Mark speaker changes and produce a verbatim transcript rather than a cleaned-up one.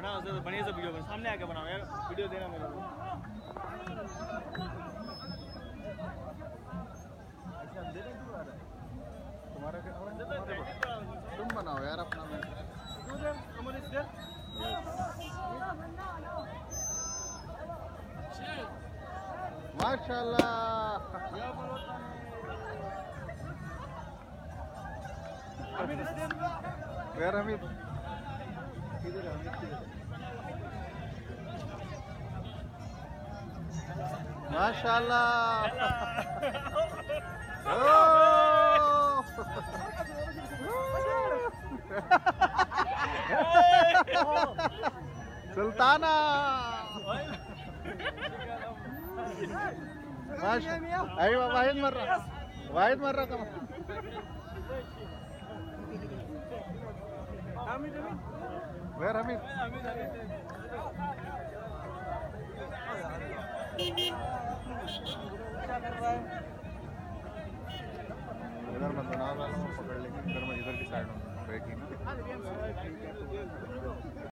Speaker 1: ना उसे तो बढ़िया से वीडियो बना, सामने आके बनाओ यार, वीडियो देना मेरे को।
Speaker 2: तुम्हारा क्या? तुम बनाओ यार अपना। माशाल्लाह। वेयर हमीद? किधर है हमीद? माशाल्लाह। सुल्ताना। अरे वाहिद मर रहा, वाहिद मर रहा कम। वेयर हमीद? इधर मत बनाओ, पकड़ लेंगे इधर में, इधर की साइड में ब्रेक ही ना।